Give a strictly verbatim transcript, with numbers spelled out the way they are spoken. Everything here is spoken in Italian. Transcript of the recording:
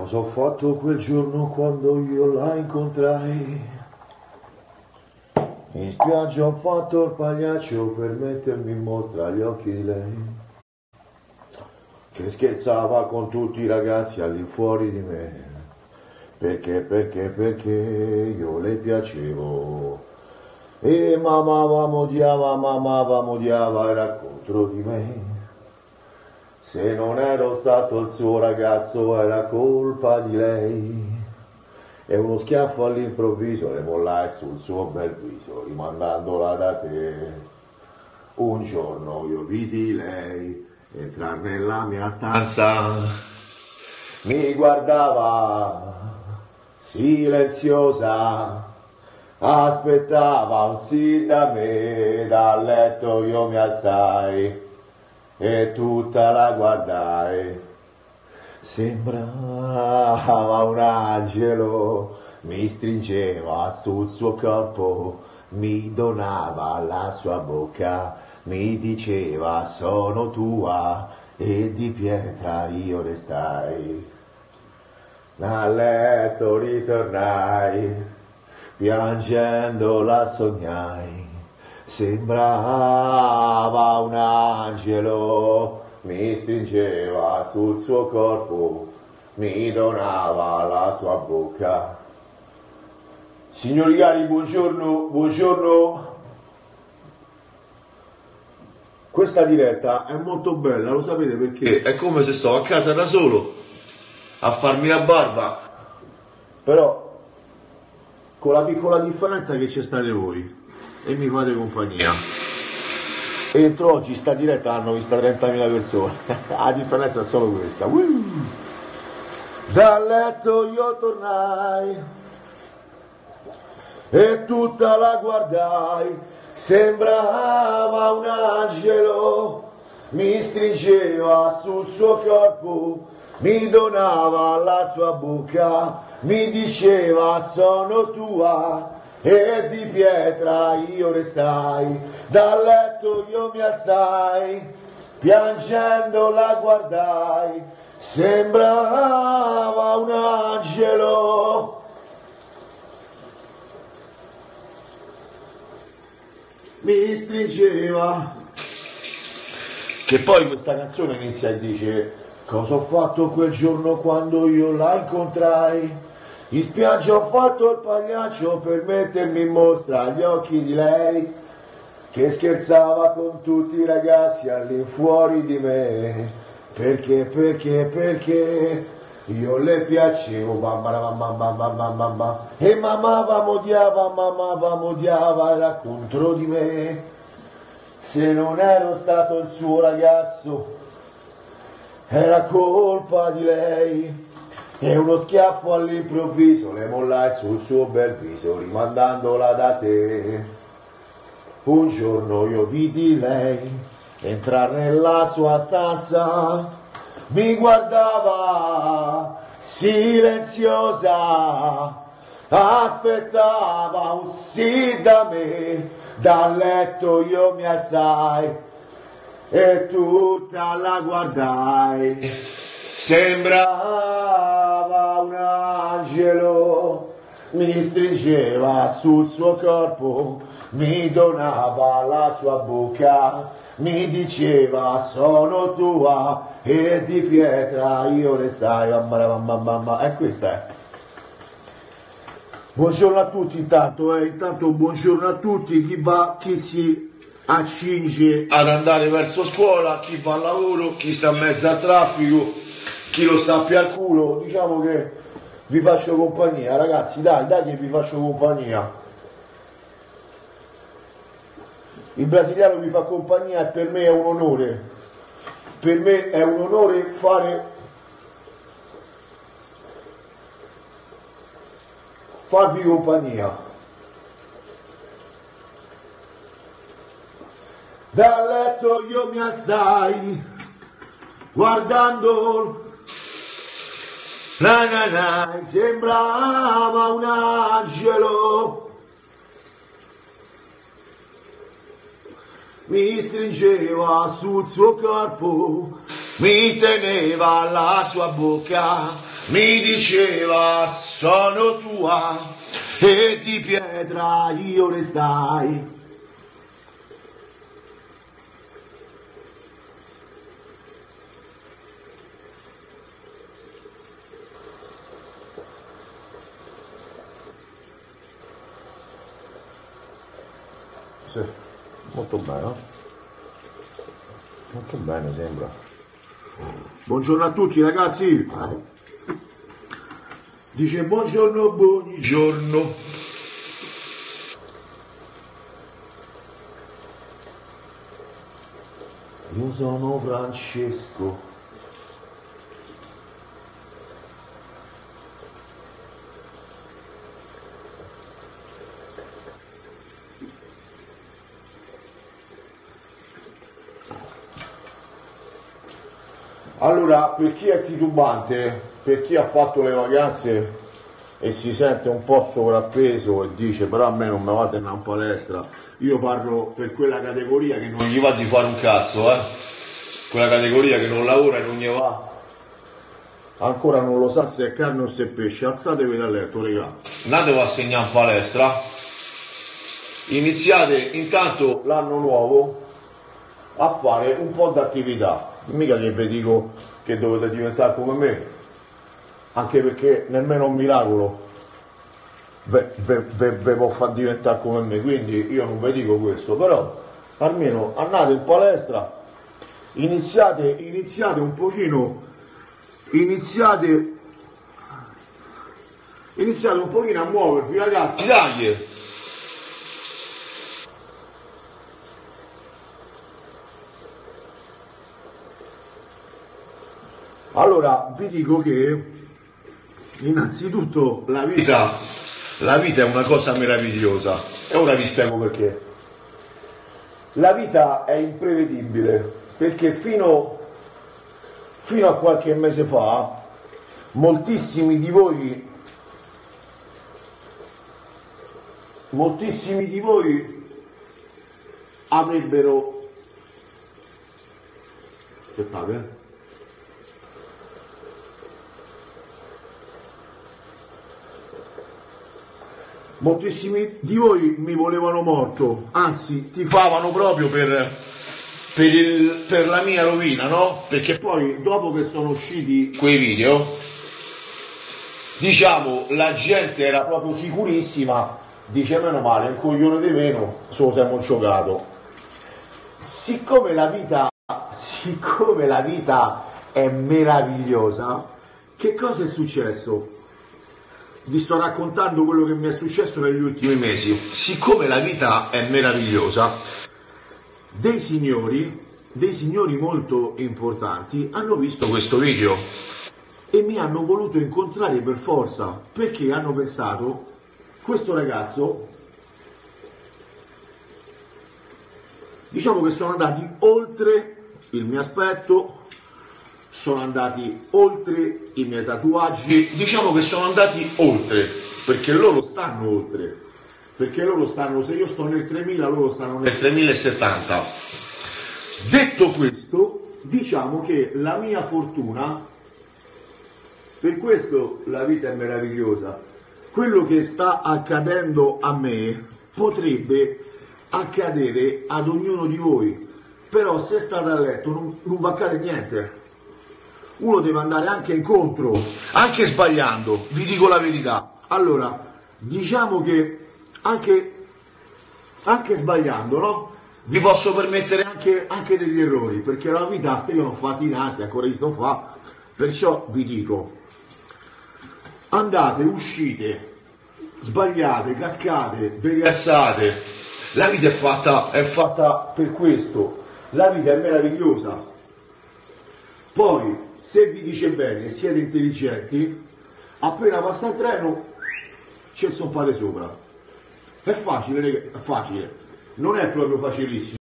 Cosa ho fatto quel giorno quando io la incontrai? In spiaggia ho fatto il pagliaccio per mettermi in mostra agli occhi di lei, che scherzava con tutti i ragazzi all'infuori di me, perché, perché, perché io le piacevo. E mamma m'odiava, mamma m'odiava, era contro di me. Se non ero stato il suo ragazzo era colpa di lei. E uno schiaffo all'improvviso le mollai sul suo bel viso, rimandandola da te. Un giorno io vidi lei entrare nella mia stanza, mi guardava silenziosa, aspettava un sì da me, dal letto io mi alzai e tutta la guardai. Sembrava un angelo, mi stringeva sul suo corpo, mi donava la sua bocca, mi diceva sono tua e di pietra io restai. A letto ritornai, piangendo la sognai. Sembrava un angelo, mi stringeva sul suo corpo, mi donava la sua bocca. Signori cari, buongiorno, buongiorno. Questa diretta è molto bella, lo sapete perché? È come se sto a casa da solo a farmi la barba, però con la piccola differenza che ci state voi e mi fate compagnia. Entro oggi sta diretta l'hanno vista trentamila persone, la differenza è solo questa. Dal letto io tornai e tutta la guardai, sembrava un angelo, mi stringeva sul suo corpo, mi donava la sua bocca, mi diceva sono tua e di pietra io restai. Dal letto io mi alzai, piangendo la guardai, sembrava un angelo. Mi stringeva. Che poi questa canzone inizia e dice: cosa ho fatto quel giorno quando io la incontrai? In spiaggia ho fatto il pagliaccio per mettermi in mostra agli occhi di lei, che scherzava con tutti i ragazzi all'infuori di me. Perché, perché, perché io le piacevo, mamma, mamma, mamma, mamma, mamma. E mamma m'odiava, mamma m'odiava, era contro di me. Se non ero stato il suo ragazzo era colpa di lei. E uno schiaffo all'improvviso le mollai sul suo bel viso, rimandandola da te. Un giorno io vidi lei entrare nella sua stanza, mi guardava silenziosa, aspettava un sì da me, dal letto io mi alzai e tutta la guardai. Sembrava un angelo, mi stringeva sul suo corpo, mi donava la sua bocca, mi diceva sono tua e di pietra io restai. Mamma, mamma, mamma. E questa è. Buongiorno a tutti intanto, eh. intanto buongiorno a tutti, chi va, chi si accinge ad andare verso scuola, chi fa al lavoro, chi sta in mezzo al traffico, chi lo sta più al culo. Diciamo che vi faccio compagnia, ragazzi, dai, dai che vi faccio compagnia. Il brasiliano vi fa compagnia e per me è un onore, per me è un onore fare, farvi compagnia. Dal letto io mi alzai, guardando la na na, sembrava un angelo, mi stringeva sul suo corpo, mi teneva la sua bocca, mi diceva sono tua e di pietra io restai. Sì, molto bene, eh? Molto bene sembra. Buongiorno a tutti ragazzi. Dice buongiorno, buongiorno. Io sono Francesco. Allora, per chi è titubante, per chi ha fatto le vacanze e si sente un po' sovrappeso e dice però a me non mi va di andare in palestra, io parlo per quella categoria che non gli va di fare un cazzo, eh? Quella categoria che non lavora e non gli va, ancora non lo sa se è carne o se è pesce, alzatevi dal letto, regà. Andatevi a segnare in palestra, iniziate intanto l'anno nuovo a fare un po' di attività. Mica che vi dico che dovete diventare come me, anche perché nemmeno un miracolo ve può far diventare come me, quindi io non vi dico questo, però almeno andate in palestra, iniziate, iniziate un pochino, iniziate, iniziate un pochino a muovervi ragazzi, dai! Allora, vi dico che innanzitutto la vita, la vita è una cosa meravigliosa e ora vi spiego perché. La vita è imprevedibile perché fino, fino a qualche mese fa moltissimi di voi, moltissimi di voi avrebbero... Aspettate, moltissimi di voi mi volevano morto, anzi tifavano proprio per, per, il, per la mia rovina, no? Perché poi dopo che sono usciti quei video, diciamo, la gente era proprio sicurissima, dice meno male, un coglione di meno, se lo siamo giocato. Siccome la vita, siccome la vita è meravigliosa, che cosa è successo? Vi sto raccontando quello che mi è successo negli ultimi mesi. Siccome la vita è meravigliosa, dei signori, dei signori molto importanti hanno visto questo video e mi hanno voluto incontrare per forza, perché hanno pensato, questo ragazzo, diciamo che sono andati oltre il mio aspetto, sono andati oltre i miei tatuaggi, diciamo che sono andati oltre, perché loro stanno oltre, perché loro stanno, se io sto nel tremila, loro stanno nel tremilasettanta. Detto questo, diciamo che la mia fortuna, per questo la vita è meravigliosa, quello che sta accadendo a me potrebbe accadere ad ognuno di voi, però se state a letto non, non va a accadere niente. Uno deve andare anche incontro, anche sbagliando, vi dico la verità. Allora, diciamo che anche, anche sbagliando, no? Vi posso permettere anche, anche degli errori, perché la vita io non fatti nati, ancora sto fa, perciò vi dico, andate, uscite, sbagliate, cascate, vi rialzate, la vita è fatta, è fatta per questo, la vita è meravigliosa. Poi, se vi dice bene e siete intelligenti, appena passa il treno, ci zompate sopra. È facile, è facile, non è proprio facilissimo.